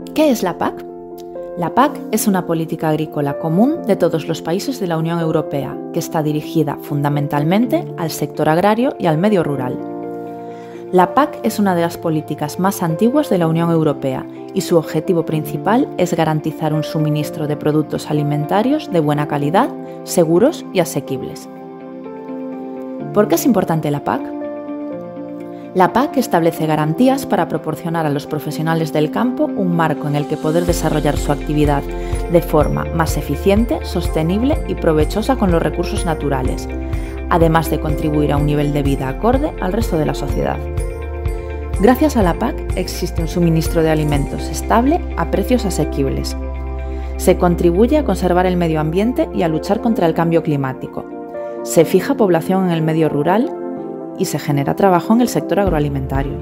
¿Qué es la PAC? La PAC es una política agrícola común de todos los países de la Unión Europea, que está dirigida fundamentalmente al sector agrario y al medio rural. La PAC es una de las políticas más antiguas de la Unión Europea y su objetivo principal es garantizar un suministro de productos alimentarios de buena calidad, seguros y asequibles. ¿Por qué es importante la PAC? La PAC establece garantías para proporcionar a los profesionales del campo un marco en el que poder desarrollar su actividad de forma más eficiente, sostenible y provechosa con los recursos naturales, además de contribuir a un nivel de vida acorde al resto de la sociedad. Gracias a la PAC existe un suministro de alimentos estable a precios asequibles. Se contribuye a conservar el medio ambiente y a luchar contra el cambio climático. Se fija población en el medio rural y se genera trabajo en el sector agroalimentario.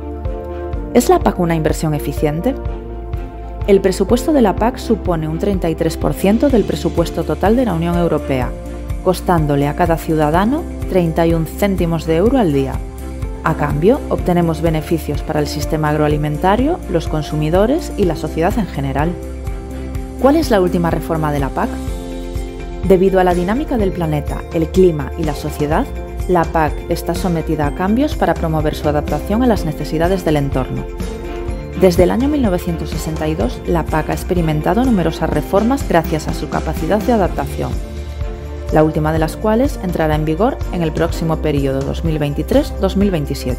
¿Es la PAC una inversión eficiente? El presupuesto de la PAC supone un 33% del presupuesto total de la Unión Europea, costándole a cada ciudadano 31 céntimos de euro al día. A cambio, obtenemos beneficios para el sistema agroalimentario, los consumidores y la sociedad en general. ¿Cuál es la última reforma de la PAC? Debido a la dinámica del planeta, el clima y la sociedad, la PAC está sometida a cambios para promover su adaptación a las necesidades del entorno. Desde el año 1962, la PAC ha experimentado numerosas reformas gracias a su capacidad de adaptación, la última de las cuales entrará en vigor en el próximo periodo 2023-2027.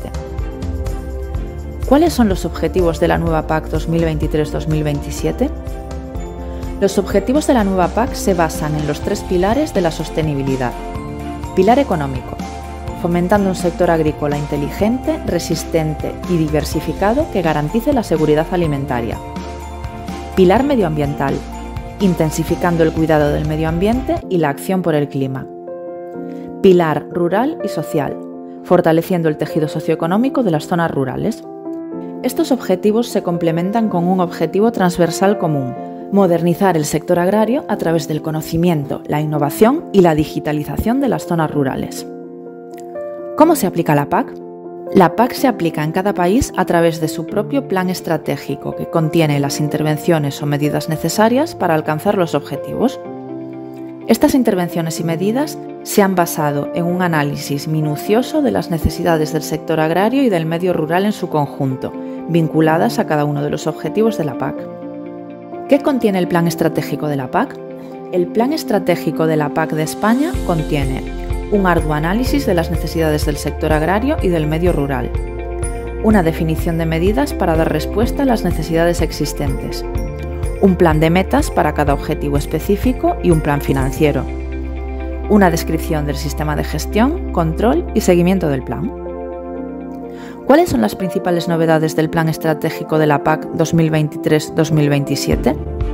¿Cuáles son los objetivos de la nueva PAC 2023-2027? Los objetivos de la nueva PAC se basan en los tres pilares de la sostenibilidad. Pilar económico, fomentando un sector agrícola inteligente, resistente y diversificado que garantice la seguridad alimentaria. Pilar medioambiental, intensificando el cuidado del medio ambiente y la acción por el clima. Pilar rural y social, fortaleciendo el tejido socioeconómico de las zonas rurales. Estos objetivos se complementan con un objetivo transversal común: modernizar el sector agrario a través del conocimiento, la innovación y la digitalización de las zonas rurales. ¿Cómo se aplica la PAC? La PAC se aplica en cada país a través de su propio plan estratégico, que contiene las intervenciones o medidas necesarias para alcanzar los objetivos. Estas intervenciones y medidas se han basado en un análisis minucioso de las necesidades del sector agrario y del medio rural en su conjunto, vinculadas a cada uno de los objetivos de la PAC. ¿Qué contiene el plan estratégico de la PAC? El plan estratégico de la PAC de España contiene un arduo análisis de las necesidades del sector agrario y del medio rural, una definición de medidas para dar respuesta a las necesidades existentes, un plan de metas para cada objetivo específico y un plan financiero, una descripción del sistema de gestión, control y seguimiento del plan. ¿Cuáles son las principales novedades del plan estratégico de la PAC 2023-2027?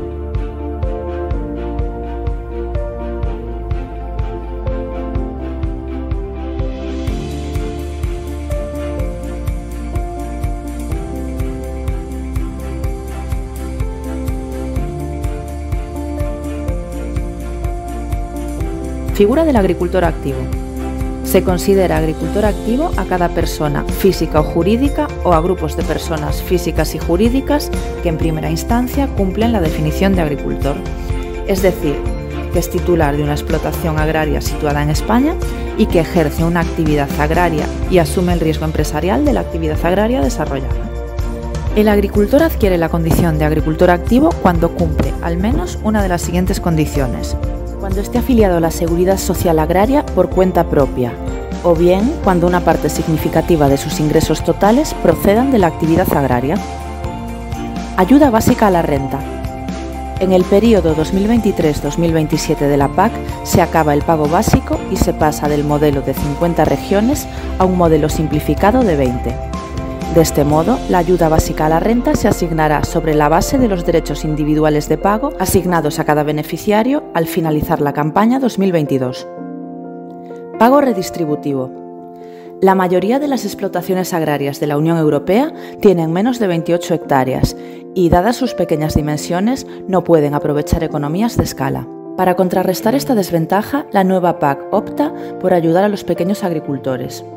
Figura del agricultor activo. Se considera agricultor activo a cada persona física o jurídica o a grupos de personas físicas y jurídicas que en primera instancia cumplen la definición de agricultor, es decir, que es titular de una explotación agraria situada en España y que ejerce una actividad agraria y asume el riesgo empresarial de la actividad agraria desarrollada. El agricultor adquiere la condición de agricultor activo cuando cumple al menos una de las siguientes condiciones: cuando esté afiliado a la Seguridad Social Agraria por cuenta propia, o bien cuando una parte significativa de sus ingresos totales procedan de la actividad agraria. Ayuda básica a la renta. En el periodo 2023-2027 de la PAC se acaba el pago básico y se pasa del modelo de 50 regiones a un modelo simplificado de 20. De este modo, la ayuda básica a la renta se asignará sobre la base de los derechos individuales de pago asignados a cada beneficiario al finalizar la campaña 2022. Pago redistributivo. La mayoría de las explotaciones agrarias de la Unión Europea tienen menos de 28 hectáreas y, dadas sus pequeñas dimensiones, no pueden aprovechar economías de escala. Para contrarrestar esta desventaja, la nueva PAC opta por ayudar a los pequeños agricultores.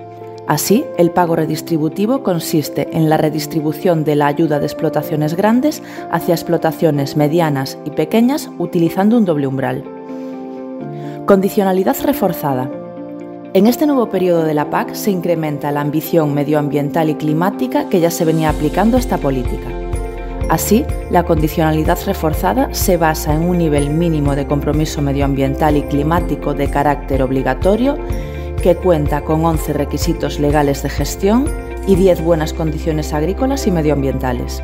Así, el pago redistributivo consiste en la redistribución de la ayuda de explotaciones grandes hacia explotaciones medianas y pequeñas utilizando un doble umbral. Condicionalidad reforzada. En este nuevo periodo de la PAC se incrementa la ambición medioambiental y climática que ya se venía aplicando a esta política. Así, la condicionalidad reforzada se basa en un nivel mínimo de compromiso medioambiental y climático de carácter obligatorio que cuenta con 11 requisitos legales de gestión y 10 buenas condiciones agrícolas y medioambientales.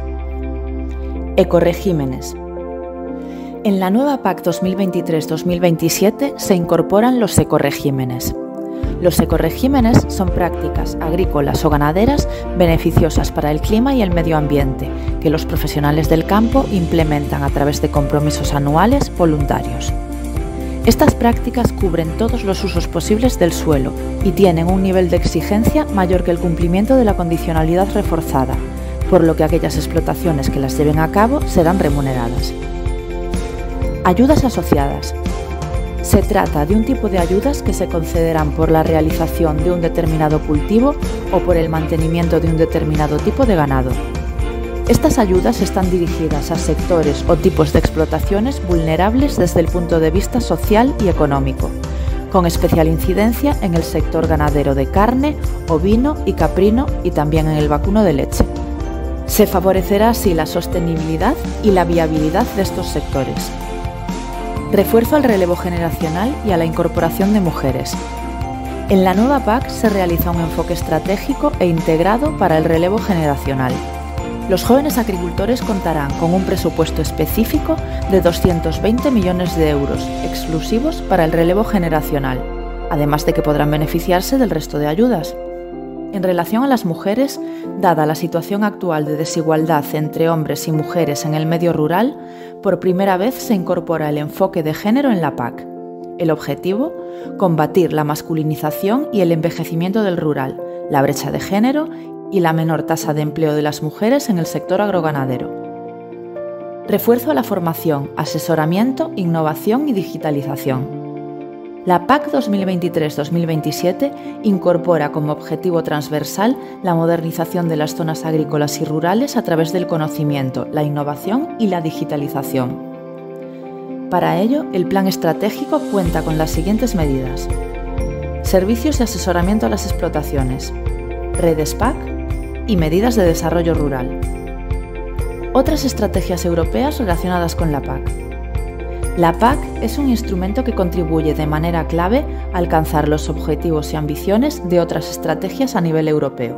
Ecoregímenes. En la nueva PAC 2023-2027 se incorporan los ecoregímenes. Los ecoregímenes son prácticas agrícolas o ganaderas beneficiosas para el clima y el medio ambiente que los profesionales del campo implementan a través de compromisos anuales voluntarios. Estas prácticas cubren todos los usos posibles del suelo y tienen un nivel de exigencia mayor que el cumplimiento de la condicionalidad reforzada, por lo que aquellas explotaciones que las lleven a cabo serán remuneradas. Ayudas asociadas. Se trata de un tipo de ayudas que se concederán por la realización de un determinado cultivo o por el mantenimiento de un determinado tipo de ganado. Estas ayudas están dirigidas a sectores o tipos de explotaciones vulnerables desde el punto de vista social y económico, con especial incidencia en el sector ganadero de carne, ovino y caprino y también en el vacuno de leche. Se favorecerá así la sostenibilidad y la viabilidad de estos sectores. Refuerzo al relevo generacional y a la incorporación de mujeres. En la nueva PAC se realiza un enfoque estratégico e integrado para el relevo generacional. Los jóvenes agricultores contarán con un presupuesto específico de 220 millones de euros exclusivos para el relevo generacional, además de que podrán beneficiarse del resto de ayudas. En relación a las mujeres, dada la situación actual de desigualdad entre hombres y mujeres en el medio rural, por primera vez se incorpora el enfoque de género en la PAC. El objetivo: combatir la masculinización y el envejecimiento del rural, la brecha de género y la menor tasa de empleo de las mujeres en el sector agroganadero. Refuerzo a la formación, asesoramiento, innovación y digitalización. La PAC 2023-2027 incorpora como objetivo transversal la modernización de las zonas agrícolas y rurales a través del conocimiento, la innovación y la digitalización. Para ello, el plan estratégico cuenta con las siguientes medidas: servicios y asesoramiento a las explotaciones, redes PAC y medidas de desarrollo rural. Otras estrategias europeas relacionadas con la PAC. La PAC es un instrumento que contribuye de manera clave a alcanzar los objetivos y ambiciones de otras estrategias a nivel europeo.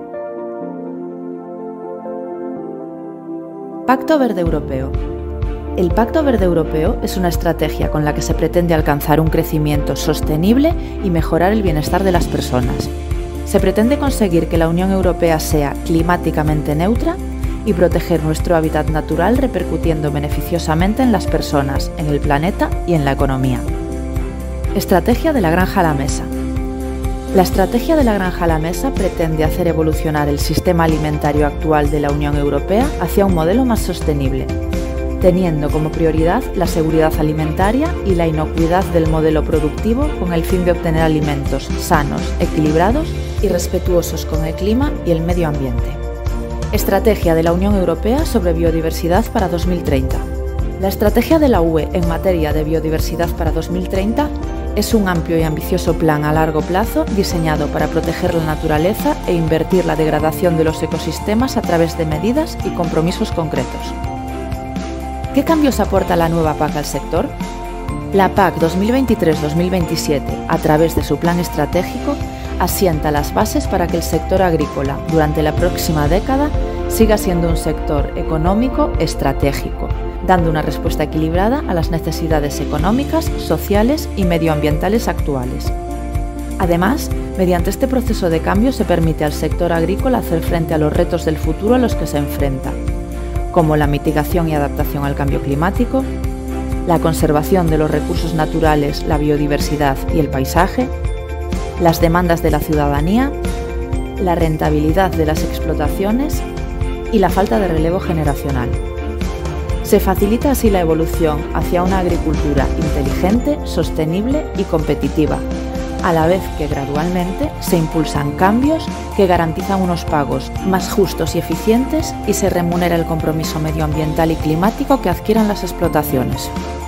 Pacto Verde Europeo. El Pacto Verde Europeo es una estrategia con la que se pretende alcanzar un crecimiento sostenible y mejorar el bienestar de las personas. Se pretende conseguir que la Unión Europea sea climáticamente neutra y proteger nuestro hábitat natural repercutiendo beneficiosamente en las personas, en el planeta y en la economía. Estrategia de la granja a la mesa. La estrategia de la granja a la mesa pretende hacer evolucionar el sistema alimentario actual de la Unión Europea hacia un modelo más sostenible, teniendo como prioridad la seguridad alimentaria y la inocuidad del modelo productivo con el fin de obtener alimentos sanos, equilibrados y respetuosos con el clima y el medio ambiente. Estrategia de la Unión Europea sobre biodiversidad para 2030. La estrategia de la UE en materia de biodiversidad para 2030 es un amplio y ambicioso plan a largo plazo diseñado para proteger la naturaleza e invertir la degradación de los ecosistemas a través de medidas y compromisos concretos. ¿Qué cambios aporta la nueva PAC al sector? La PAC 2023-2027, a través de su plan estratégico, asienta las bases para que el sector agrícola, durante la próxima década, siga siendo un sector económico estratégico, dando una respuesta equilibrada a las necesidades económicas, sociales y medioambientales actuales. Además, mediante este proceso de cambio se permite al sector agrícola hacer frente a los retos del futuro a los que se enfrenta, como la mitigación y adaptación al cambio climático, la conservación de los recursos naturales, la biodiversidad y el paisaje, las demandas de la ciudadanía, la rentabilidad de las explotaciones y la falta de relevo generacional. Se facilita así la evolución hacia una agricultura inteligente, sostenible y competitiva, a la vez que gradualmente se impulsan cambios que garantizan unos pagos más justos y eficientes y se remunera el compromiso medioambiental y climático que adquieran las explotaciones.